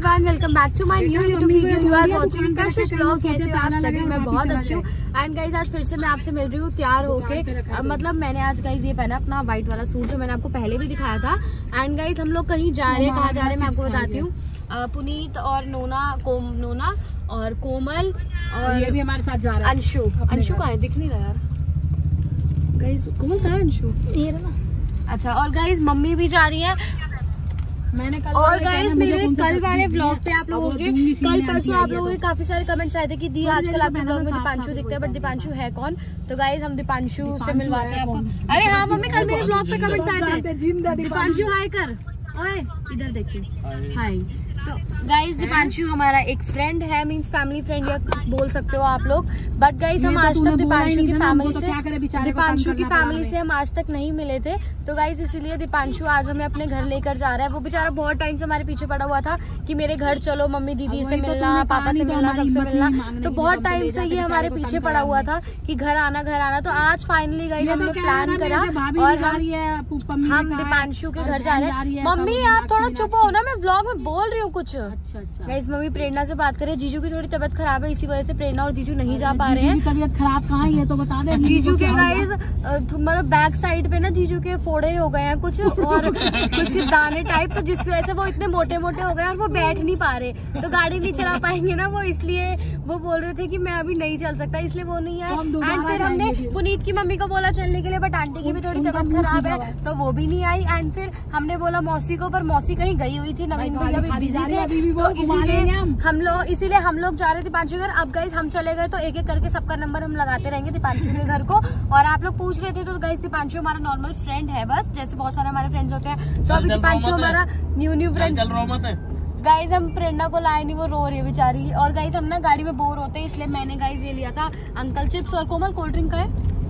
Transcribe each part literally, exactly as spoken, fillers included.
Everyone, welcome back to my new YouTube video. You are watching Kashish blog. कैसे हो आप सभी? मैं बहुत अच्छी हूँ। एंड गाइज आज फिर से मैं आपसे मिल रही हूँ तैयार होके। मतलब मैंने आज गाइज ये पहना अपना व्हाइट वाला सूट जो मैंने आपको पहले भी दिखाया था। एंड गाइज हम लोग कहीं जा रहे हैं, कहाँ जा रहे हैं मैं आपको बताती हूँ। पुनीत और नोना कोम नोना और कोमल और ये भी हमारे साथ जा रहा है। अंशु अंशु कहाँ है? दिख नहीं रहा यार गाइज। कोमल कहाँ है? अंशु ये रहा। अच्छा, और गाइज मम्मी भी जा रही है। मैंने कल और गाइस मेरे कल वाले ब्लॉग पे आप लोगों के कल परसों आप लोगों के काफी सारे कमेंट्स आए थे कि दी आजकल आपके ब्लॉग में दीपांशु दिखते हैं, बट दीपांशु है कौन? तो गाइस हम दीपांशु से मिलवाते हैं आपको। अरे हाँ मम्मी, कल मेरे ब्लॉग पे कमेंट्स आए थे दीपांशु हाय कर। ओए इधर देखिए, हाय। तो गाइस दीपांशु हमारा एक फ्रेंड है, मींस फैमिली फ्रेंड या बोल सकते हो आप लोग। बट गाइस हम आज तक दीपांशु की फैमिली से दीपांशु की फैमिली से हम आज तक नहीं मिले थे। तो गाइस इसीलिए दीपांशु आज हमें अपने घर लेकर जा रहा है। वो बेचारा बहुत टाइम से हमारे पीछे पड़ा हुआ था कि मेरे घर चलो, मम्मी दीदी से मिलना, पापा से मिलना, सबसे मिलना। तो बहुत टाइम से ये हमारे पीछे पड़ा हुआ था कि घर आना घर आना। तो आज फाइनली गाइस हमने प्लान करा और हम दीपांशु के घर जा रहे हैं। मम्मी आप थोड़ा चुप हो ना, मैं व्लॉग में बोल रही हूँ कुछ। अच्छा अच्छा गाइस मम्मी प्रेरणा से बात करें। जीजू की थोड़ी तबीयत खराब है, इसी वजह से प्रेरणा और जीजू नहीं जा पा रहे हैं। तबीयत खराब कहाँ है तो बता दे। जीजू के गाइस मतलब बैक साइड पे ना जीजू के फोड़े हो गए हैं कुछ और कुछ दाने टाइप, तो जिस वजह से वो इतने मोटे मोटे हो गए और वो बैठ नहीं पा रहे, तो गाड़ी नहीं चला पाएंगे ना वो, इसलिए वो बोल रहे थे कि मैं अभी नहीं चल सकता, इसलिए वो नहीं आए। एंड फिर हमने पुनीत की मम्मी को बोला चलने के लिए, बट आंटी की भी थोड़ी तबीयत खराब है तो वो भी नहीं आई। एंड फिर हमने बोला मौसी को, पर मौसी कहीं गई हुई थी, नवीन भैया भी बिजी थे, तो इसीलिए हम लोग इसीलिए हम लोग जा रहे थे दीपांशु घर। अब गाइस हम चले गए तो एक एक करके सबका नंबर हम लगाते रहेंगे दीपांशु के घर को। और आप लोग पूछ रहे थे तो गाइस दीपांशु हमारा नॉर्मल फ्रेंड है, बस जैसे बहुत सारे हमारे फ्रेंड्स होते हैं। तो अभी दीपांशु हमारा न्यू न्यू फ्रेंड। गाइस हम प्रेरणा को लाए नहीं, वो रो रही है बेचारी। और गाइस हम ना गाड़ी में बोर होते हैं, इसलिए मैंने गाइस ये लिया था अंकल चिप्स। और कोमल कोल्ड ड्रिंक का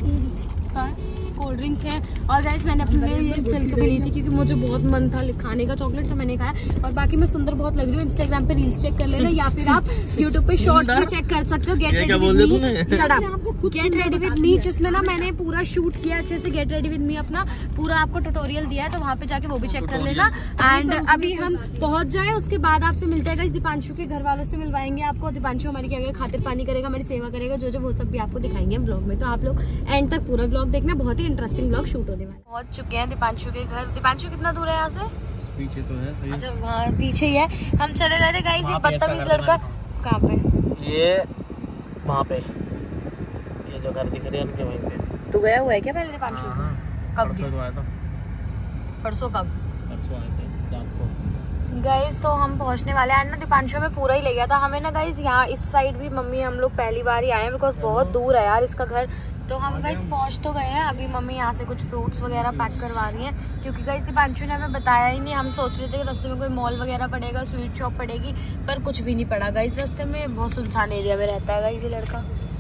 है कोल्ड ड्रिंक है। और गाइस मैंने अपने लिए ये सिल्क भी ली थी क्योंकि मुझे बहुत मन था खाने का चॉकलेट, तो मैंने खाया। और बाकी मैं सुंदर बहुत लग रही हूँ। इंस्टाग्राम पे रील्स चेक कर लेना या फिर आप यूट्यूब पे शॉर्ट्स भी चेक कर सकते हो। Get ready with me, shut up, get ready with me, जिसमें ना मैंने पूरा शूट किया अच्छे से। गेट रेडी विद मी अपना पूरा आपको ट्यूटोरियल दिया है, तो वहाँ पे जाके वो भी चेक कर लेना। एंड अभी हम पहुंच जाए, उसके बाद आपसे मिलते हैं गाइस। दीपांशु के घर वालों से मिलवाएंगे आपको। दीपांशु हमारी क्या खातिर पानी करेगा, हमारी सेवा करेगा, जो जो वो सब भी आपको दिखाएंगे हम ब्लॉग में। तो आप लोग एंड तक पूरा ब्लॉग देखना, बहुत ही इंटरेस्टिंग ब्लॉग शूट होने वाला है। पहुंच चुके हैं दीपांशु के घर। दीपांशु कितना दूर है यहाँ से? पीछे तो है सही। अच्छा वहाँ पीछे ही है। हम चले गए थे गाइस। ये बदतमीज लड़का कहाँ पे? ये वहाँ पे, ये जो घर दिख रहे हैं उनके वहीं पे। तू गया हुआ है क्या पहले दीपांशु? कब? परसों आया था। परसों कब? परसों आए थे रात को। गाइस तो हम पहुंचने वाले हैं ना। दीपांशु में पूरा ही ले गया था हमें ना गाइस। यहाँ इस साइड भी मम्मी हम लोग पहली बार ही आए हैं, बिकॉज बहुत दूर है यार इसका घर। तो हम गाइस पहुंच तो गए हैं। अभी मम्मी यहाँ से कुछ फ्रूट्स वगैरह पैक करवा रही हैं, क्योंकि गाइस दीपांशु ने हमें बताया ही नहीं। हम सोच रहे थे कि रास्ते में कोई मॉल वगैरह पड़ेगा, स्वीट शॉप पड़ेगी, पर कुछ भी नहीं पड़ा गाइस रास्ते में। बहुत सुनसान एरिया में रहता है गाइस ये लड़का।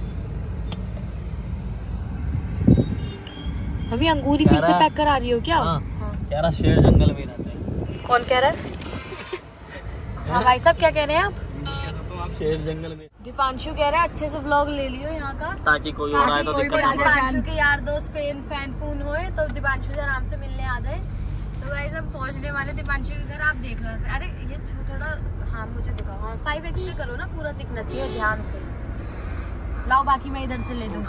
अभी अंगूरी फिर से पैक करा रही हो क्या? हाँ। कह रहा शेर जंगल में रहते हैं। कौन कह रहा है? हाँ भाई साहब क्या कह रहे हैं आप? शेर जंगल में। दीपांशु कह रहा है अच्छे से व्लॉग ले लियो यहाँ का, ताकि कोई और आए तो दिक्कत ना हो। दीपांशु के यार दोस्त फैन फैन फोन होए तो दीपांशु से आराम से मिलने आ जाए। तो गाइस हम पहुँचने वाले दीपांशु के घर। आप देख रहे हैं, अरे ये थोड़ा, हाँ मुझे दिखाओ, हाँ फाइव एक्स पे करो ना, पूरा दिखना चाहिए ध्यान से। लाओ बाकी मैं इधर से ले दूँ।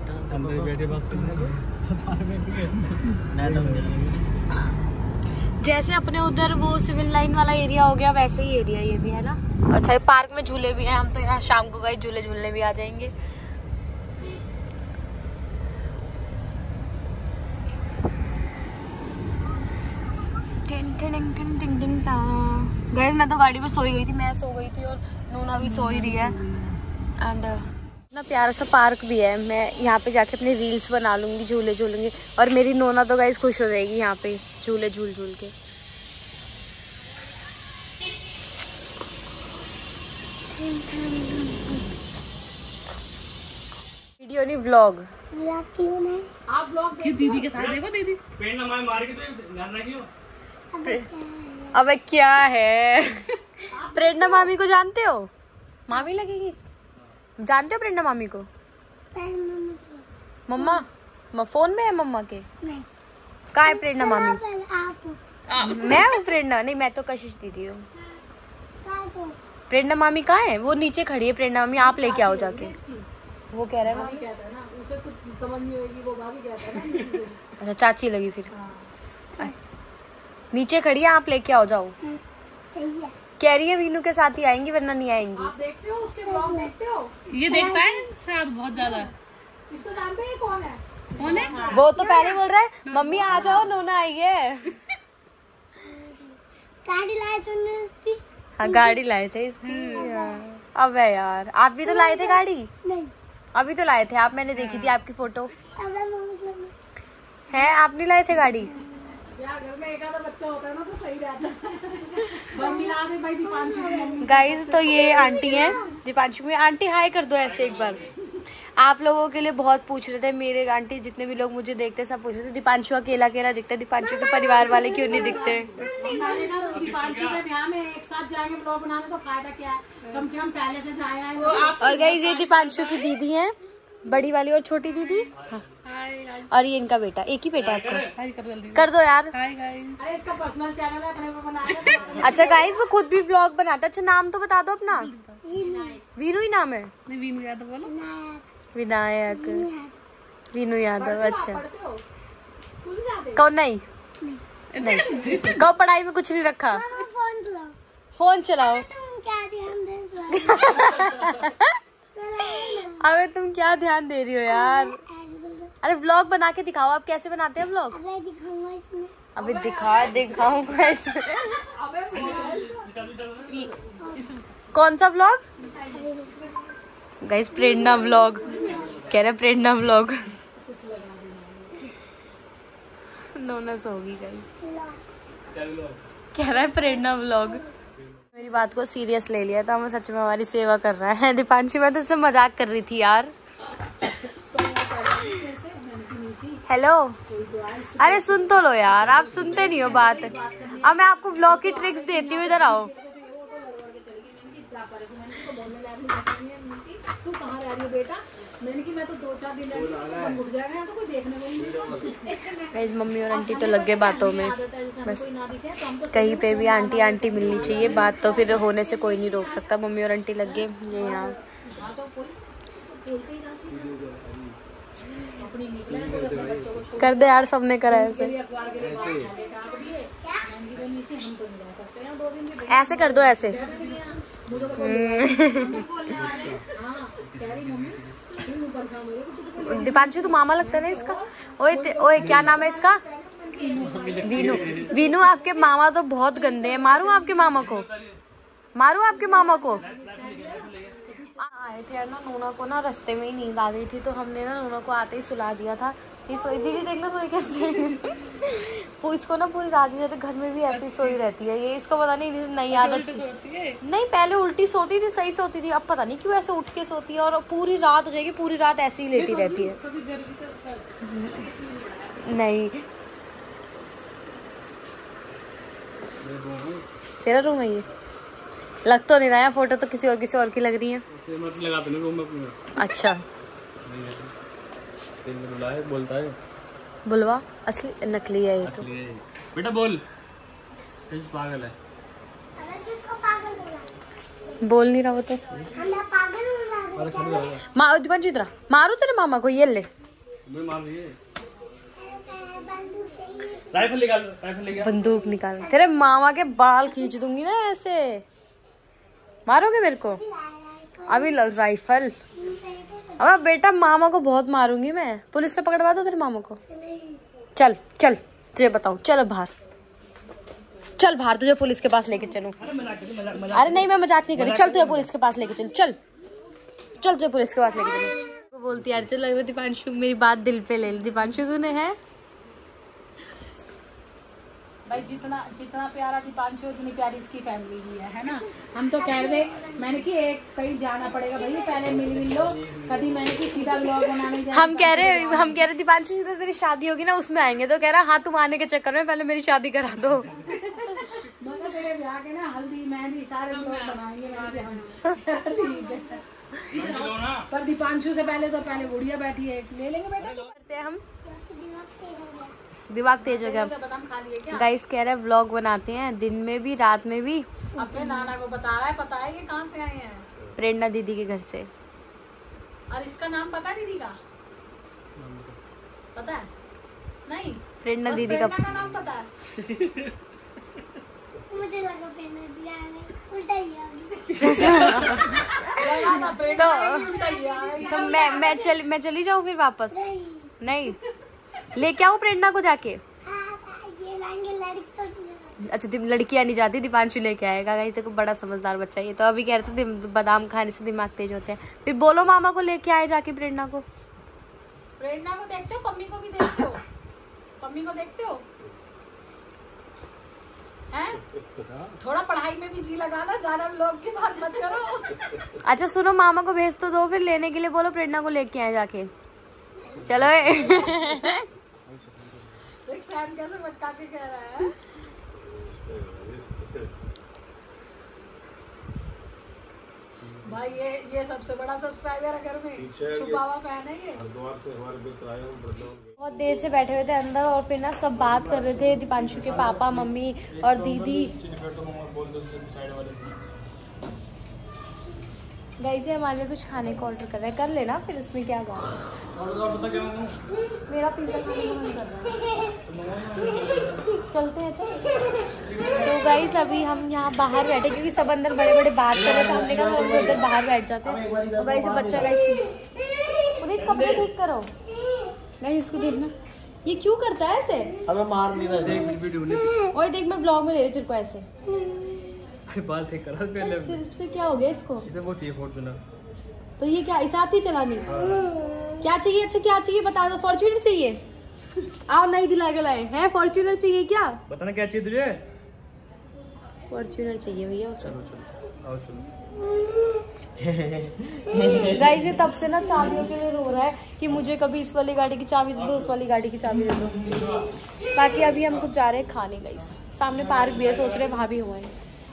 जैसे अपने उधर वो सिविल लाइन वाला एरिया हो गया, वैसे ही एरिया ये भी है ना। अच्छा ये पार्क में झूले भी हैं। हम तो यहाँ शाम को गए झूले झूलने भी आ जाएंगे। गए मैं तो गाड़ी में सोई गई थी, मैं सो गई थी और नूना भी सो ही रही है। एंड इतना प्यारा सा पार्क भी है। मैं यहाँ पे जाके अपने रील्स बना लूंगी, झूले झूलूंगी। और मेरी नोना तो गाइस खुश हो जाएगी यहाँ पे झूले झूल झूल के। वीडियो नहीं व्लॉग। व्लॉग क्यों नहीं? आप व्लॉग दीदी के साथ देखो। दीदी पेड़ ना मार के तो ध्यान रखियो। अबे क्या है? प्रेरणा मामी को जानते हो? मामी लगेगी। जानते हो प्रेरणा मामी को? मम्मा फोन में है मम्मा के? नहीं। कहाँ है प्रेरणा मामी? मैं हूँ प्रेरणा? नहीं मैं तो कशिश दीदी हूँ। प्रेरणा मामी कहाँ है? वो नीचे खड़ी है प्रेरणा मामी, आप लेके आओ जाके। वो कह रहा है भाभी कहता है ना, उसे कुछ समझ नहीं होगी, वो भाभी कहता है ना। अच्छा चाची लगी फिर। अच्छा नीचे खड़ी है, आप लेके आओ जाओ। कह रही है वीनू के साथ ही आएंगी वरना नहीं आएंगी। आप देखते हो उसके ब्लॉग देखते हो? ये देखता है साथ बहुत ज्यादा। इसको जानते हैं कौन है? कौन है? वो तो पहले बोल रहा है मम्मी आ जाओ, नोना आई है। गाड़ी लाए तुमने उसकी? हाँ गाड़ी लाए थे इसकी। हाँ। अब है यार, आप भी तो लाए थे गाड़ी? नहीं। अभी तो लाए थे आप, मैंने देखी थी आपकी फोटो। अब मतलब है आप नहीं लाए थे गाड़ी? यार घर में एक आधा बच्चा होता है ना तो सही रहता है। मम्मी ला दे भाई दीपांशु की मम्मी। गाइस तो ये आंटी हैं दीपांशु में। आंटी हाय कर दो ऐसे एक बार। आप लोगों के लिए बहुत पूछ रहे थे मेरे आंटी, जितने भी लोग मुझे देखते सब पूछ रहे थे दीपांशु अकेला अकेला दिखता है, दीपांशु के परिवार वाले क्यों नहीं दिखते? दीपांशु के ब्याह में एक साथ जाएंगे ब्लॉग बनाने तो फायदा क्या है, कम से कम पहले से जाए आए। और गाइस ये दीपांशु की दीदी है, बड़ी वाली और छोटी दीदी। हाँ। और ये इनका बेटा, एक ही बेटा आपको? कर जल्दी कर दो यार। Hi guys. अरे इसका पर्सनल चैनल है, अपने पे बना। अच्छा गाइस वो खुद भी व्लॉग बनाता है। अच्छा नाम तो बता दो अपना। वीनू ही नाम है? नहीं वीनू यादव बोलो। विनायक वीनू यादव। अच्छा स्कूल जाते कौन? नहीं नहीं कहो पढ़ाई में कुछ नहीं रखा। फोन चलाओ। फोन चलाओ। तुम क्या ध्यान दे? अबे तुम क्या ध्यान दे रही हो यार? अरे व्लॉग बना के दिखाओ, आप कैसे बनाते हैं व्लॉग? अबे दिखाऊंगा इसमें। अबे दिखा दिखाऊंगा इसमें। कौन सा व्लॉग? गाइस प्रेरणा व्लॉग कह रहे, प्रेरणा व्लॉग। नोनस होगी गाइस, कह रहा है प्रेरणा व्लॉग। मेरी बात को सीरियस ले लिया था, मैं सच में हमारी सेवा कर रहा है दीपांशु। मैं तो उससे मजाक कर रही थी यार। हेलो अरे सुन तो लो यार, आप सुनते नहीं हो बात। अब मैं आपको व्लॉग की ट्रिक्स देती हूँ, इधर आओ। तू कहाँ रह रही है बेटा? मैंने कि मैं तो दो चार दिन रुक जाएगा तो कोई देखने को नहीं। गाइस मम्मी और आंटी तो लग गए बातों में, बस कहीं पे भी आंटी आंटी मिलनी चाहिए, बात तो फिर होने से कोई नहीं रोक सकता। मम्मी और आंटी लग गए ये यहाँ। कर दे यार, सबने करा ऐसे। ऐसे कर दो ऐसे। दीपांशु तू मामा लगता है ना इसका। ओए ओए क्या नाम है इसका? वीनू। वीनू आपके मामा तो बहुत गंदे हैं, मारूं आपके मामा को? मारूं आपके मामा को? आए थे यार ना, नोना को ना रास्ते में ही नींद आ गई थी, तो हमने ना नोना को आते ही सुला दिया था। ये सोई, दीदी देखना सोई कैसे। वो इसको ना पूरी रात नहीं, घर में भी ऐसी सोई रहती है ये, इसको पता नहीं नई आदत। नहीं पहले उल्टी सोती थी, सही सोती थी, अब पता नहीं क्यों ऐसे उठ के सोती है और पूरी रात हो जाएगी, पूरी रात ऐसे ही लेटी रहती है। नहीं तेरा रूम है ये? लग तो नहीं रहा है, फोटो तो किसी और किसी और की लग रही है। अच्छा बोलता है बुलवा असली नकली है ये तो। बेटा बोल, पागल है। बोल नहीं रहा वो तो। माँ दीपांशु इधर मारू तेरे मामा को, ये ले राइफल निकाल, राइफल निकाल, बंदूक निकाल। तेरे मामा के बाल खींच दूंगी ना ऐसे। मारोगे मेरे को? अभी राइफल। अब बेटा मामा को बहुत मारूंगी मैं, पुलिस से पकड़वा दो तेरे मामा को। चल चल तुझे बताऊं, चल बाहर, चल बाहर, तुझे पुलिस के पास लेके चलूं। अरे नहीं मैं मजाक नहीं कर रही, चल तुझे पुलिस के पास लेके चलूं। चल चल तुझे पुलिस के पास लेके चलूं। बोलती यार, लग रहा है दीपांशु मेरी बात दिल पे ले ली। दीपांशु तूने है भाई, जितना जितना प्यारा दीपांशु उतनी प्यारी इसकी फैमिली भी है, है ना। हम तो कह रहे, मैंने कि एक कहीं जाना पड़ेगा भैया, पहले मिल मिल लो कभी। मैंने कि सीधा ब्लॉग बनाने जाए। हम कह रहे हम कह रहे दीपांशु जी तो तेरी शादी होगी ना उसमें आएंगे, तो कह रहा हाँ तुम आने के चक्कर में पहले मेरी शादी करा दो। मतलब तेरे ब्याह के ना हल्दी मेहंदी सारे ब्लॉग बनाएंगे हम। ठीक है, पर दीपांशु से पहले तो पहले बुढ़िया बैठी है, ले लेंगे बेटा। करते हैं हम दिमाग तेज हो गया। बादाम खा लिए क्या? गाइस कह रहे हैं व्लॉग बनाते हैं दिन में भी रात में भी। अपने नाना को बता रहा है, पता है ये कहाँ से आए हैं? प्रेरणा दीदी के घर से। और इसका नाम पता है दीदी का? पता है? नहीं, प्रेरणा बस दीदी का प्रेरणा का नाम पता है। मुझे लगा पहले दिया है उल्टा ही आ गई। लगा था प्रेरणा तो- की उल्टा ही है। तो मैं मैं चल मैं चली जाऊँ फिर वापस? नहीं नहीं, लेके आऊँ प्रेरणा को जाके? हाँ ये लाएंगे लड़की तो नहीं। अच्छा दिम- लड़कियाँ नहीं जाती, दीपांशु लेके आएगा। गाइस देखो बड़ा समझदार बच्चा है ये। तो अभी कह रहे थे दिम- बादाम खाने से दिमाग तेज होते हैं। फिर बोलो मामा को लेके आए जाके प्रेरणा को। प्रेरणा को देखते हो, पम्मी को भी देखते हो? पम्मी को देखते हो? हैं? थोड़ा पढ़ाई में भी जी लगा लो, ज्यादा लोग की बात मत करो। अच्छा सुनो, मामा को भेज तो दो फिर लेने के लिए। बोलो प्रेरणा को लेके आए जाके। चलो देख सैम कैसे मटका के कह रहा है। भाई ये ये सबसे बड़ा सब्सक्राइबर है घर में, छुपा हुआ फैन है ये। बहुत देर से बैठे हुए थे अंदर और फिर ना सब बात कर रहे थे, दीपांशु के पापा मम्मी और दीदी। गाइस ये हमारे लिए कुछ खाने को ऑर्डर कर रहा है, कर लेना फिर उसमें क्या बात है। मेरा पिज्जा खाने का मन कर रहा है, चलते हैं चल। तो गाइस अभी हम यहाँ बाहर बैठे क्योंकि सब अंदर बड़े बड़े बात कर रहे थे। हमने कहा हम उधर बाहर बैठ जाते हैं। तो गाइस बच्चा गाइस उन्हें कपड़े ठीक करो। गाइस इसको देखना, ये क्यों करता है ऐसे? हमें मार नहीं रहा। देख वीडियो ले। ओए देख मैं ब्लॉग में ले रही हूँ तेरे को ऐसे। अरे बाल ठीक करा पहले। तेरे से क्या हो गया इसको? इसे वो चाहिए फॉर्च्यूनर। तो ये क्या इसे आती चलानी? क्या चाहिए? अच्छा क्या चाहिए बता दो। फॉर्च्यूनर चाहिए? आओ नहीं दिला के लाए हैं। फॉर्च्यूनर चाहिए क्या? बताना क्या चाहिए तुझे? फॉर्च्यूनर चाहिए भैया। चलो चलो आओ चलो। गाइस ये तब से ना चाबियों के लिए रो रहा है कि मुझे कभी इस वाली गाड़ी की चाबी दे दो, उस वाली गाड़ी की चाबी दे दो। बाकी अभी हम कुछ जा रहे हैं खाने। गाइस सामने पार्क भी है, सोच रहे वहां भी हुए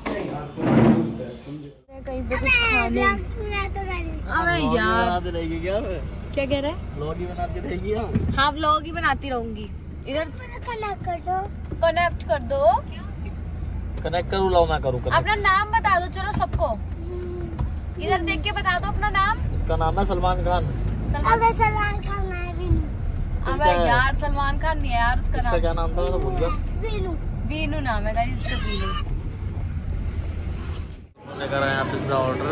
कहीं पे कुछ खाने। अबे यार रहेगी क्या? क्या कह रहा है? व्लॉग ही बनाती रहेगी। हाँ व्लॉग ही बनाती रहूंगी। इधर कनेक्ट कर दो। कनेक्ट कर दो। कनेक्ट करूँ लाओ मैं करूँ? अपना नाम बता दो चलो सबको। इधर देख के बता दो अपना नाम। इसका नाम है सलमान खान। सलमान। अबे सलमान खान है विनू। अबे यार सलमान खान नहीं है यार उसका इसका नाम। क्या नाम था मैं भूल गया। विनू। वीनू नाम है गाइस इसका, वीनू। हमने करा यहाँ पिज्जा ऑर्डर।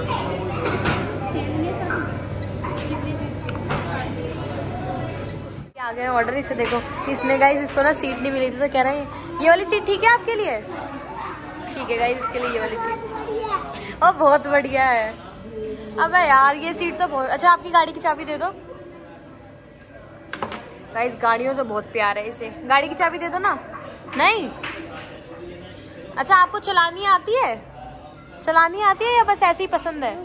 आ गए ऑर्डर। इसे देखो इसने गाइस इसको ना सीट नहीं मिली थी तो कह रहा है ये वाली सीट ठीक है आपके लिए? ठीक है गाइस इसके लिए ये वाली सीट। ओ बहुत बढ़िया है। अबे यार ये सीट तो बहुत अच्छा। आपकी गाड़ी की चाबी दे दो। गाइस गाड़ियों से बहुत प्यार है इसे। गाड़ी की चाबी दे दो ना। नहीं अच्छा आपको चलानी आती है? चलानी आती है या बस ऐसे ही पसंद है?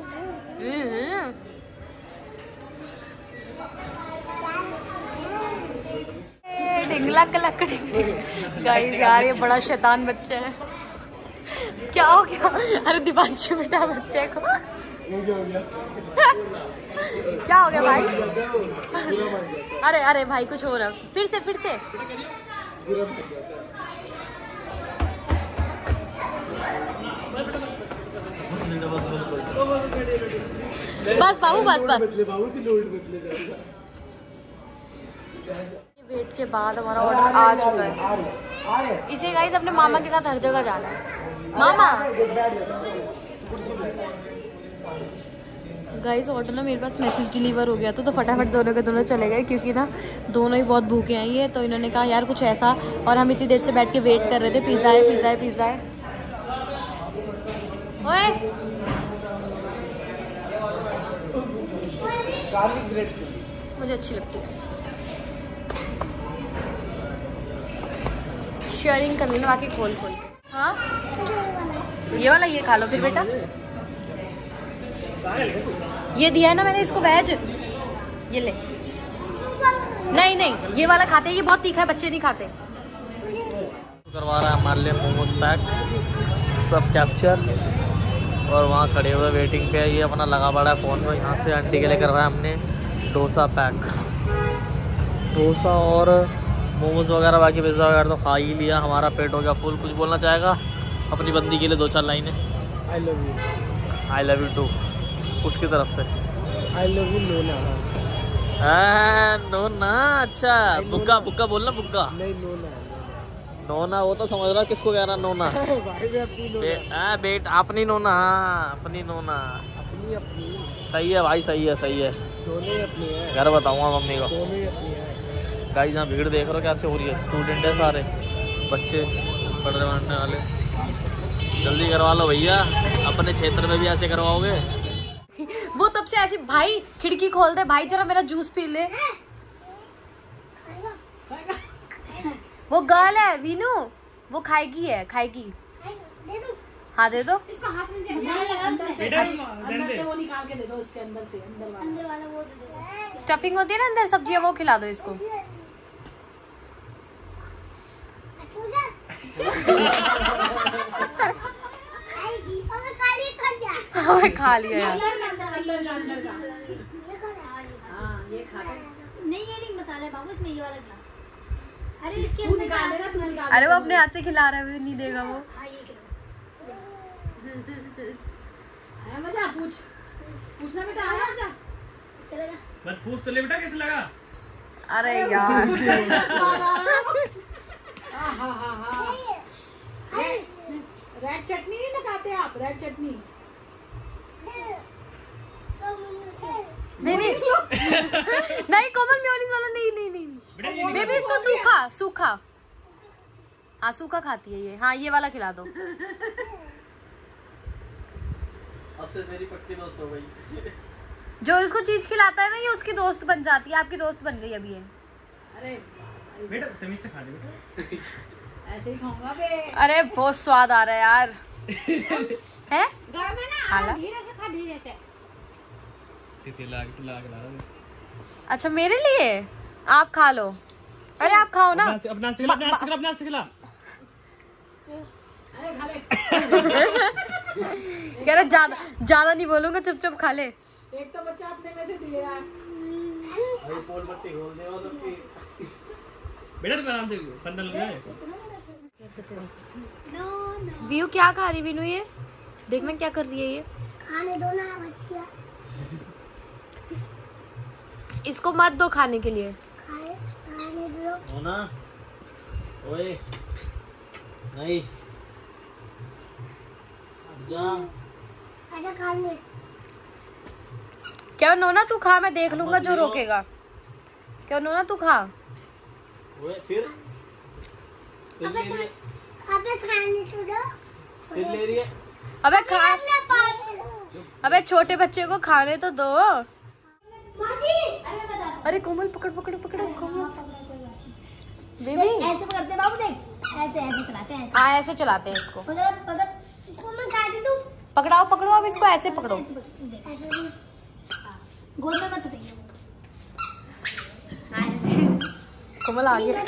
ढिंगला कलक गाइस यार ये बड़ा शैतान बच्चा है। क्या हो गया? अरे दीपांशु बेटा बच्चे को क्या हो गया भाई? अरे अरे भाई कुछ हो रहा है। फिर से फिर से बस बाबू बस बस। वेट के बाद हमारा ऑर्डर आ चुका है। इसे गाइस अपने मामा के साथ हर जगह जाना है। मामा गाइस ऑर्डर ना मेरे पास मैसेज डिलीवर हो गया था तो फटाफट दोनों के दोनों चले गए क्योंकि ना दोनों ही बहुत भूखे आई है। तो इन्होंने कहा यार कुछ ऐसा, और हम इतनी देर से बैठ के वेट कर रहे थे पिज़्ज़ा है पिज़्ज़ा है पिज़्ज़ा है। ओए मुझे अच्छी लगती है। शेयरिंग कर लेना बाकी खोल खोल। हाँ ये वाला ये खा लो फिर बेटा। ये दिया है ना मैंने इसको वेज, ये ले। नहीं नहीं ये वाला खाते हैं, ये बहुत तीखा है बच्चे नहीं खाते। करवा रहा है हमारे लिए मोमोज पैक, सब कैप्चर, और वहाँ खड़े हुए वेटिंग पे। ये अपना लगा पड़ा है फ़ोन में। यहाँ से आंटी के लिए करवाया हमने डोसा पैक, डोसा और मोमोज वगैरह बाकी पिज़्ज़ा वगैरह तो खा ही लिया, हमारा पेट हो गया फुल। कुछ बोलना चाहेगा अपनी बंदी के लिए? दो चार लाइनें। I love you. I love you too उसकी तरफ से। आई लव यू नोना। नोना, अच्छा बुक्का बुक्का बोलना, बुक्का नहीं नोना। नोना वो तो समझ रहा किसको कह रहा नोना। भाई मैं अपनी नोना। बे, आ, बेट अपनी नोना, हाँ अपनी नोना। अपनी अपनी सही है भाई, सही है सही है। दोनों ही अपनी है। घर बताऊंगा मम्मी को। दोनों ही अपनी है। गाइस यहाँ भीड़ देख रहे हो कैसे हो रही है, स्टूडेंट है सारे, बच्चे पढ़ने पढ़ने वाले। जल्दी करवा लो भैया, अपने क्षेत्र में भी ऐसे करवाओगे? वो तब से ऐसी, भाई खिड़की खोल दे भाई, जरा मेरा जूस पी ले। वो गर्ल है वीनू, वो खाएगी है, खाएगी। हाँ दे दो। इसको हाथ में से अंदर से अंदर से वो निकाल के दे दो, इसके अंदर से अंदर वाला अंदर वाला वो दे दो। स्टफिंग होती है ना अंदर सब्जियां, वो खिला दो इसको। हमें खा लिया यार। नहीं ये नहीं मसाला है बाबू, इसमें ये वाला खा। अरे इसके अंदर निकाल देना, तू निकाल। अरे वो अपने हाथ से खिला रहा है, नहीं देगा वो। हाँ ये खिला। आया मजा? पूछ पूछना बेटा, आया मजा? चलेगा। मत पूछ तो ले बेटा कैसे लगा। अरे यार हाँ हाँ हाँ। रेड चटनी नहीं लगाते आप? रेड चटनी नहीं नहीं नहीं कोमल मेयोनीज वाला नहीं नहीं नहीं बेबी, इसको सूखा सूखा, हाँ सूखा खाती है ये। हाँ ये वाला खिला दो। अब से तेरी पक्की दोस्त हो गई। जो इसको चीज खिलाता है ना, ये उसकी दोस्त बन जाती है। आपकी दोस्त बन गई अभी है। अरे बेटा तमीज से खा ले बेटा। ऐसे ही खाऊंगा बे। अरे बहुत स्वाद आ रहा है यार। है गरम है ना, हाला? धीरे से खा, धीरे से। तितिला तितिला के ला। अच्छा मेरे लिए आप खा लो। अरे आप खाओ ना। अपना सिखला, अपना सिखला, अपना सिखला। अरे खा ले। कह रहा ज्यादा ज्यादा नहीं बोलूंगा, चुप-चुप खा ले। एक तो बच्चा अपने में से दिए यार। भाई पोल पट्टी खोल दे वो सबकी। बेटा तुम आराम से फंडा लग जाए। नो नो व्यू क्या खा रही वीनू? ये देखना क्या कर रही है ये। खाने दो ना बच्चिया। इसको मत दो खाने के लिए। खाए खाने दो। हो ना? ओए नहीं जा। आजा खाने। क्या नोना तू खा, मैं देख लूंगा जो रोकेगा। क्या नोना तू खा। ओए फिर फिर ले रही है, अबे खाने तो दो। फिर ले रही है। अबे खा, अपने पास। अबे छोटे बच्चे को खाने तो दो। मासी अरे बता। अरे कोमल पकड़ पकड़ पकड़ कोमल। बेबी ऐसे पकड़ते बाबू, देख ऐसे ऐसे चलाते हैं। हाँ ऐसे चलाते हैं इसको। पकड़ पकड़, इसको मैं काटी दूं। पकड़ाओ पकड़ो, अब इसको ऐसे पकड़ो। ऐसे भी। गोल में मत पकड़िए। कोमल आ गया।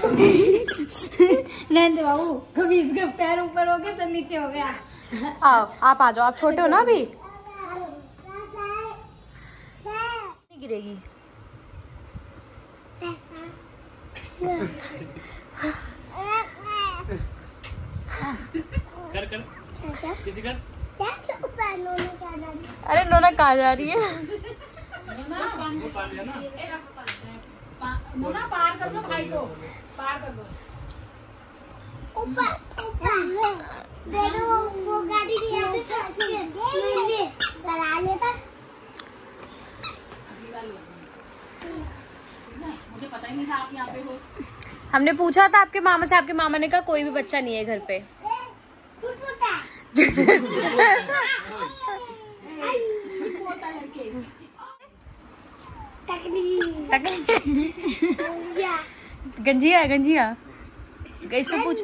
नहीं दे बाबू, कभी इसके पैर ऊपर हो गए, सब नीचे हो गया। आओ आप आ जाओ, आप छोटे हो ना अभी, नहीं गिरेगी। कर कर किसी कर। अरे नोना कहाँ जा रही है? नोना पार कर दो भाई को, पार कर दो। ऊपर ऊपर दे दो, वो गाड़ी की आगे से दे चला लेता। मुझे पता ही नहीं था आप यहाँ पे हो। हमने पूछा था आपके मामा से, आपके मामा ने कहा कोई भी बच्चा नहीं है घर पे। गंजिया गंजिया कैसे पूछ।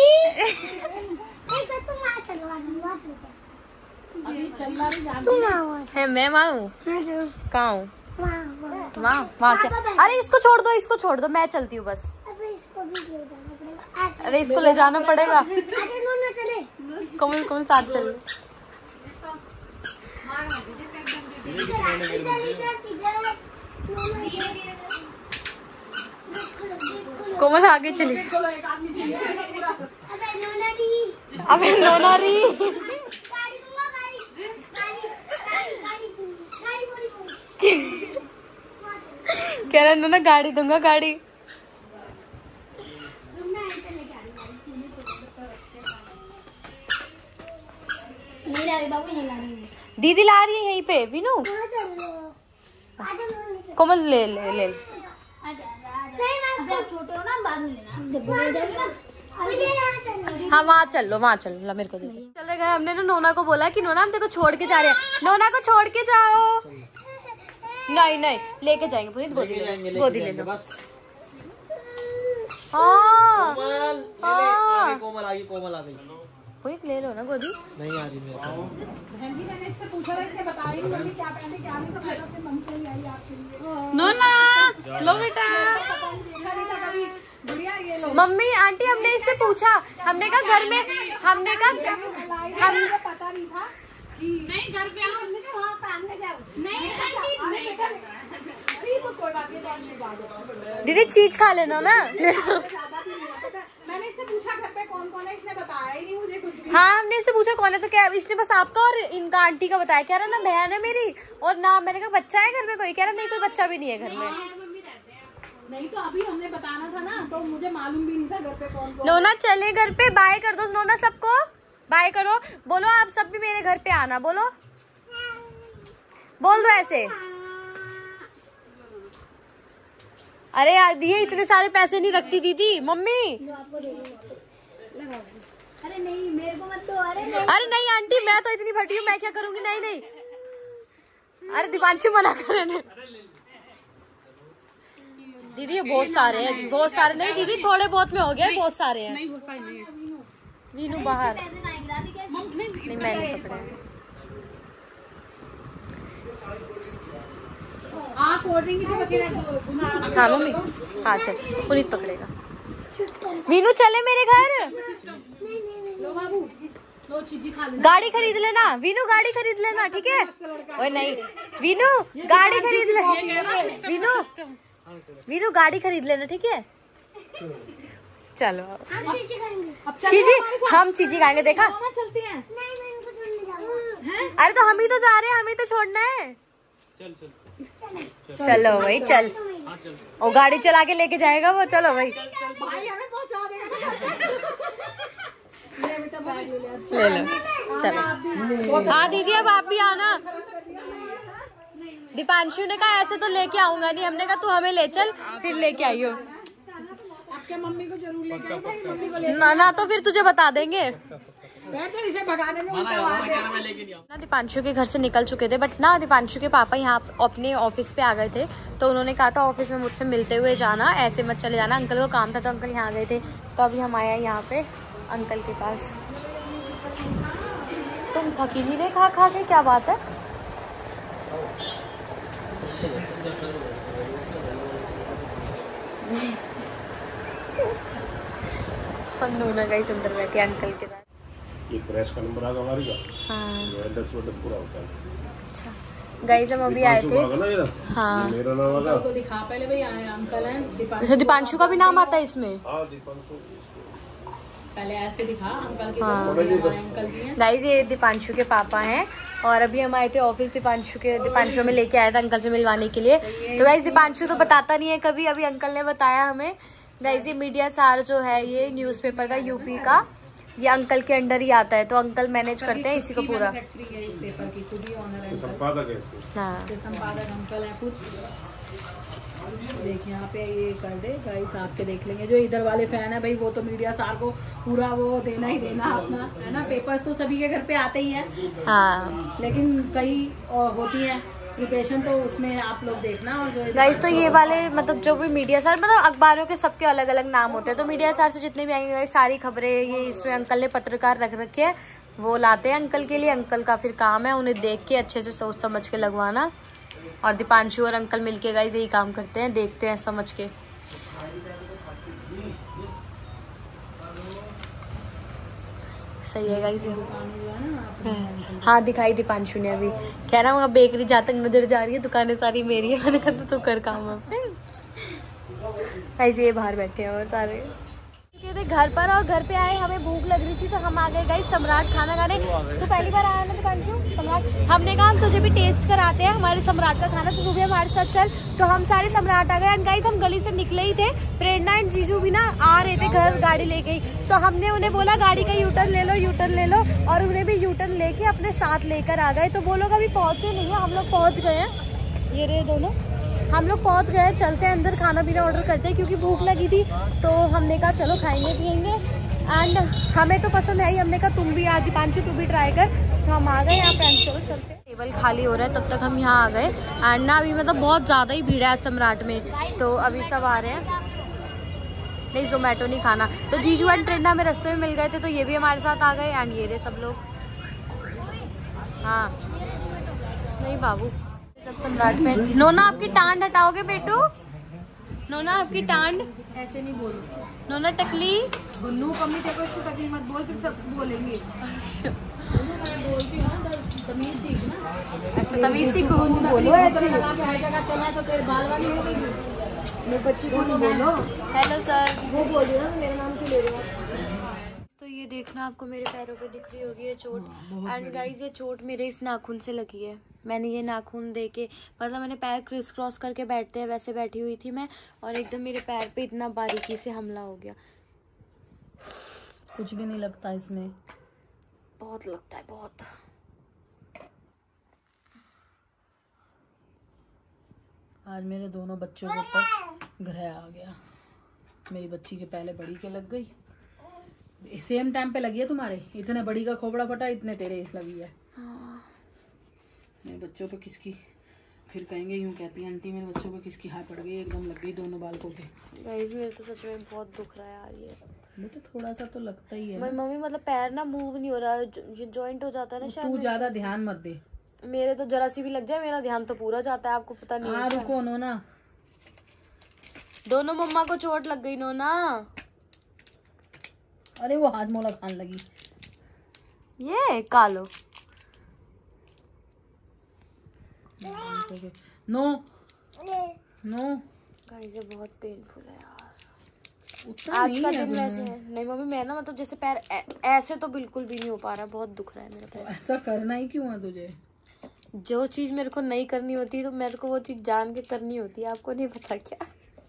अभी चलना भी जानती है मैं वहाँ हूँ, कहाँ हूँ? वहाँ वहाँ वहाँ क्या? अरे इसको छोड़ दो, इसको छोड़ दो, मैं चलती हूँ बस। इसको भी ले जाना पड़ेगा। अरे इसको ले जाना पड़ेगा। अरे नोना चले। कोमल कोमल साथ चल। इधर इधर इधर नोना इधर। कोमल आगे चली। चलो एक आदमी चाहिए पूरा। अबे नोना दी, अबे नोना री। गाड़ी दूंगा, गाड़ी गाड़ी गाड़ी गाड़ी गाड़ी बोली बोली। कह रहा नोना गाड़ी दूंगा गाड़ी। मैं ऐसे लेके आ रही नहीं ला रही बाबू, नहीं ला रही। दीदी ला रही है यहीं पे। विनू कहाँ चल रहे हो? आजा नोना। कोमल ले ले ले। नहीं मैं अभी आप छोटे हो ना, बाद में लेना जब बड़े हो जाओगे ना। मुझे यहाँ चलना। हाँ वहाँ चल लो, वहाँ चल लो। मेरे को दे दे। चले गए। हमने ना नोना को बोला कि नोना हम तेरे को छोड़ के जा रहे हैं। नोना को छोड़ के जाओ। नहीं नहीं लेके जाएंगे पुनीत। गोदी ले, गोदी ले लो बस। हाँ हाँ कोमल आ गई, कोमल आ गई। पुनीत ले लो ना गोदी। नहीं आ रही मेरे को। बहन जी मैंने इससे पूछा था, इसने बताया नहीं मम्मी क्या पहने क्या नहीं, तो पता फिर मन से ही आई आपके लिए। नोना लो बेटा। देखा नहीं था कभी गुड़िया, ये लो। मम्मी आंटी हमने इससे पूछा, हमने कहा घर में, हमने कहा हम मुझे पता नहीं था। नहीं घर पे आओ। वहाँ काम में जाओ। नहीं आंटी नहीं बेटा। अरे तो कोई बात नहीं, तो अच्छी बात है। दीदी चीज खा लेना ना। ज्यादा भी नहीं है, पता है। मैंने इससे पूछा घर पे कौन कौन है, इसने बताया ही नहीं मुझे कुछ भी। हाँ हमने इससे पूछा कौन है, तो क्या इसने बस आपका और इनका आंटी का बताया। कह रहा ना बहन है मेरी और ना, मैंने कहा बच्चा है घर में कोई। कह रहा नहीं कोई बच्चा भी नहीं है घर में। नहीं तो अभी हमने बताना था ना, तो मुझे मालूम भी नहीं था घर पे कौन कौन। नोना चले घर पे। बाय कर दो नोना सबको, बाय करो। बोलो आप सब भी मेरे घर पे आना। बोलो, बोल दो ऐसे। अरे यार ये इतने सारे पैसे नहीं रखती दीदी। मम्मी अरे नहीं मेरे को मत दो। अरे नहीं अरे नहीं आंटी मैं तो इतनी फटी हूँ, मैं क्या करूंगी। नहीं नहीं अरे दीपांशु मना कर रहे। दीदी ये बहुत सारे हैं, बहुत सारे नहीं दीदी, थोड़े बहुत में हो गया। बहुत सारे हैं। नहीं वो साइड नहीं है। वीनू बाहर। पैसे कहाँ गिरा दी क्या? मम- नहीं नहीं मैंने कपड़े। हाँ कोल्ड ड्रिंक की वगैरह। हाँ मम्मी हाँ चल पुनीत पकड़ेगा। वीनू चले मेरे घर। लो बाबू, लो चीजी खा लेना। गाड़ी खरीद लेना वीनू, गाड़ी खरीद लेना ठीक है। ओए नहीं वीनू गाड़ी खरीद ले। वीनू वीनू गाड़ी खरीद लेना ठीक है। चलो हम चीज़ें खाएंगे। अब चलो चीजी हमारे साथ। हम चीजी खाएंगे। देखा चलो ना, चलते हैं। नहीं मैं इनको छोड़ने जाऊँगा। अरे तो हम ही तो जा रहे हैं, हमें तो छोड़ना है। चल चल चलो भाई चल। ओ गाड़ी चला के लेके जाएगा वो। चलो भाई भाई हमें पहुंचा देगा ना। ये बेटा बैग ले ले। ले लो चलो। हाँ दीदी अब आप भी आना। दीपांशु ने कहा ऐसे तो लेके आऊंगा नहीं। हमने कहा तू हमें ले चल, फिर लेके आइयो। आपके मम्मी को जरूर लेके आई भाई, मम्मी को ले। ना ना तो फिर तुझे बता देंगे। बैठ तो इसे भगाने में उल्टा आवाज है। मैं लेके नहीं आऊँ। ना दीपांशु के घर से निकल चुके थे, बट ना दीपांशु के पापा यहाँ अपने ऑफिस पे आ गए थे, तो उन्होंने कहा था ऑफिस में मुझसे मिलते हुए जाना, ऐसे मत चले जाना। अंकल को काम था तो अंकल यहाँ गए थे, तो अभी हम आए हैं यहाँ पे अंकल के पास। तुम थकी नहीं रहे खा खा के? क्या बात है? हम दोनों का ही अंदर बैठे अंकल के साथ। ये प्रेस का नंबर आगा हमारी का। हाँ एड्रेस वड्रेस पूरा होता है। अच्छा गाइस हम अभी आए थे। आगा ना ये ना? हाँ मेरा नाम आगा। तो दिखा पहले भाई, आए अंकल हैं दीपांशु। अच्छा दीपांशु का भी नाम आता है इसमें। हाँ दीपांशु। पहले ऐसे दिखा अंकल की। हाँ। हमारे अंकल की हैं। गाइस ये दीपांशु के पापा हैं, और अभी हम आए थे ऑफिस दीपांशु के। दीपांशु में लेके आया था अंकल से मिलवाने के लिए। तो गाइस दीपांशु तो बताता नहीं है कभी, अभी अंकल ने बताया हमें। गाइस ये मीडिया सार जो है, ये न्यूज़पेपर का यूपी का, ये अंकल के अंडर ही आता है, तो अंकल मैनेज करते हैं इसी को पूरा। मैन्युफैक्चरिंग है इस पेपर की, खुद ही ऑनर है। संपादक है इसके। हाँ इसके संपादक अंकल है खुद। देखिए यहाँ पे ये कर दे गाइस, आपके देख लेंगे। जो इधर वाले फैन है भाई, वो तो मीडिया सार को पूरा वो देना ही देना अपना, है ना। पेपर्स तो सभी के घर पे आते ही हैं, हाँ लेकिन कई और होती हैं प्रिपरेशन, तो उसमें आप लोग देखना। और जो गाइस तो ये वाले मतलब जो भी मीडिया सार, मतलब अखबारों के सबके अलग अलग नाम होते हैं, तो मीडिया सार से जितने भी आएंगे गाइस सारी खबरें ये इसमें अंकल ने पत्रकार रख रखे हैं, वो लाते हैं अंकल के लिए। अंकल का फिर काम है उन्हें देख के अच्छे से सोच समझ के लगवाना, और दीपांशु और अंकल मिलके गाइस यही काम करते हैं, देखते हैं समझ के। सही है गाइस। हाँ दिखाई दीपांशु ने अभी, कह रहा हूँ बेकरी जहाँ तक नजर जा रही है दुकानें सारी मेरी है। मैंने कहा तो तू कर काम अब। ऐसे ये बाहर बैठे हैं और सारे थे घर पर, और घर पे आए हमें भूख लग रही थी तो हम आ गए गाइस सम्राट खाना खाने। तो पहली बार आया ना दीपांशु सम्राट, हमने कहा हम तुझे भी टेस्ट कराते हैं हमारे सम्राट का खाना, तो तू भी हमारे साथ चल। तो हम सारे सम्राट आ गए एंड गाइस हम गली से निकले ही थे, प्रेरणा एंड जीजू भी ना आ रहे थे घर गाड़ी लेके ही। तो हमने उन्हें बोला गाड़ी का यूटर्न ले लो यूटर्न ले लो, और उन्हें भी यूटर्न लेके अपने साथ लेकर आ गए। तो वो लोग अभी पहुंचे नहीं है, हम लोग पहुंच गए हैं, ये रहे दोनों, हम लोग पहुंच गए। चलते हैं अंदर खाना पीना ऑर्डर करते हैं क्योंकि भूख लगी थी। तो हमने कहा चलो खाएंगे पियेंगे एंड हमें तो पसंद है ही, हमने कहा तुम भी आ दीपांशु तू भी ट्राई कर। तो हम आ गए यहाँ पे, चलो चलते हैं। टेबल खाली हो रहा है तब तक हम यहाँ आ गए एंड ना अभी मतलब बहुत ज़्यादा ही भीड़ है सम्राट में, तो अभी सब आ रहे हैं। नहीं जोमेटो नहीं खाना, तो जीजू एंड प्रेरणा में रास्ते में मिल गए थे तो ये भी हमारे साथ आ गए एंड ये रहे सब लोग। हाँ नहीं बाबू सब सम्राट पे। नोना आपकी टांड हटाओगे बेटू, नोना आपकी टांड ऐसे नहीं बोलो, नोना टकली गुन्नू कमी देखो, इसको तकलीफ मत बोल फिर सब बोलेंगे। बोलती हूँ ना तमीज सीख ना। अच्छा तमीज सीखो, बोलो अच्छी हर जगह चला तो तेरे बाल वाली हो गई, मेरे बच्ची को तो बोलो। हेलो सर, वो बोल रही ना मेरा नाम क्यों ले रहे हो। तो ये देखना आपको मेरे पैरों पे दिख रही होगी ये चोट, एंड गाइस ये चोट मेरे इस नाखून से लगी है। मैंने ये नाखून दे के मतलब मैंने पैर क्रिस क्रॉस करके बैठते हैं वैसे बैठी हुई थी मैं, और एकदम मेरे पैर पे इतना बारीकी से हमला हो गया। कुछ भी नहीं लगता इसमें, बहुत लगता है बहुत। आज मेरे दोनों बच्चों के ऊपर ग्रह आ गया। मेरी बच्ची के पहले बड़ी के लग गई, सेम टाइम पे लगी है तुम्हारे, इतने बड़ी का खोपड़ा फटा इतने तेरे इस लगी है। हाँ। मेरे बच्चों पे किसकी, फिर कहेंगे यूं कहती है आंटी मेरे बच्चों पे किसकी हाथ पड़ गई, एकदम लग गई दोनों बालकों पे। गाइस मेरे तो सच में बहुत दुख रहा है यार ये। वो तो थोड़ा सा तो लगता ही है। मेरी मम्मी मतलब पैर ना मूव नहीं हो रहा, ये जॉइंट हो जाता है ना शायद। तू ज्यादा ध्यान मत दे, मेरे तो जरा सी भी लग जाए मेरा ध्यान तो पूरा जाता है, आपको पता नहीं हाँ है। रुको नो ना, दोनों मम्मा को चोट लग गई नो ना। अरे वो हाथ मोला खान लगी। ये कालो नो नो गाइस ये बहुत पेनफुल है यार। उतना आज नहीं का है दिन वैसे है नहीं मम्मी, मैं ना मतलब जैसे पैर ऐ, ऐसे तो बिल्कुल भी नहीं हो पा रहा, बहुत दुख रहा है मेरा पैर। ऐसा करना ही क्यों है तुझे? जो चीज मेरे को नहीं करनी होती तो मेरे को वो चीज जान के करनी होती है, आपको नहीं पता क्या।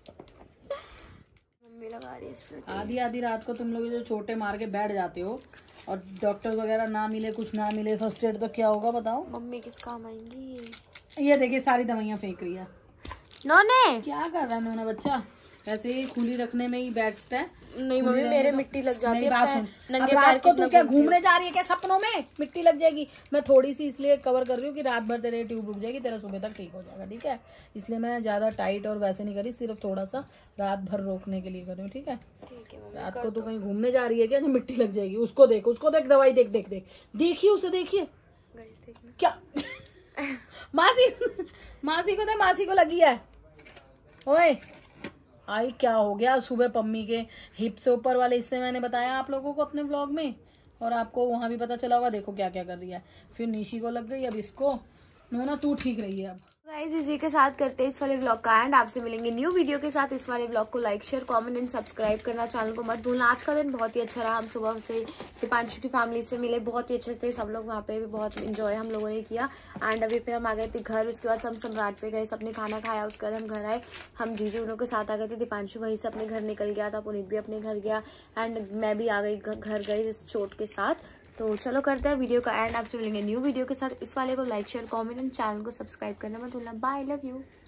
मम्मी लगा रही है इसमें। आधी आधी रात को तुम लोग जो चोटे मार के बैठ जाते हो और डॉक्टर वगैरह ना मिले कुछ ना मिले फर्स्ट एड तो क्या होगा बताओ? मम्मी किस काम आएंगी? ये देखिए सारी दवाइयाँ फेंक रही है। नोने क्या कर रहा है नोना बच्चा? वैसे ही खुली रखने में ही बेस्ट है। नहीं मम्मी मेरे मिट्टी लग जाती है पैर, नंगे पैर को। तू क्या घूमने जा रही है क्या सपनों में? मिट्टी लग जाएगी। मैं थोड़ी सी इसलिए कवर कर रही हूँ कि रात भर तेरे ट्यूब रुक जाएगी, तेरा सुबह तक ठीक हो जाएगा, ठीक है? इसलिए मैं ज्यादा टाइट और वैसे नहीं करी, सिर्फ थोड़ा सा रात भर रोकने के लिए कर रही हूँ, ठीक है? रात को तू कहीं घूमने जा रही है क्या जो मिट्टी लग जाएगी? उसको देख उसको देख, दवाई देख देख देख देखिए उसे, देखिए क्या मासी मासी को दे, मासी को लगी है। ओए आई क्या हो गया? सुबह पम्मी के हिप से ऊपर वाले हिस्से मैंने बताया आप लोगों को अपने ब्लॉग में, और आपको वहां भी पता चला होगा। देखो क्या क्या कर रही है, फिर निशी को लग गई, अब इसको। नोना तू ठीक रही है अब। गाइस इसी के साथ करते हैं इस वाले ब्लॉग का एंड, आपसे मिलेंगे न्यू वीडियो के साथ। इस वाले ब्लॉग को like share comment and subscribe करना, चैनल को मत भूलना। आज का दिन बहुत ही अच्छा रहा, हम सुबह से दीपांशु की फैमिली से मिले, बहुत ही अच्छे थे सब लोग, वहाँ पे भी बहुत इंजॉय हम लोगों ने किया। एंड अभी फिर हम आ गए थे घर, उसके बाद हम सम्राट पे गए, सबने खाना खाया, उसके बाद हम घर आए, हम जीजू उनों के साथ आ गए थे। दीपांशु वहीं से अपने घर निकल गया था, पुनीत भी अपने घर गया एंड मैं भी आ गई घर गई इस चोट के साथ। तो चलो करते हैं वीडियो का एंड, आपसे मिलेंगे न्यू वीडियो के साथ। इस वाले को like share comment and channel को सब्सक्राइब करना मत भूलना। Bye, love you.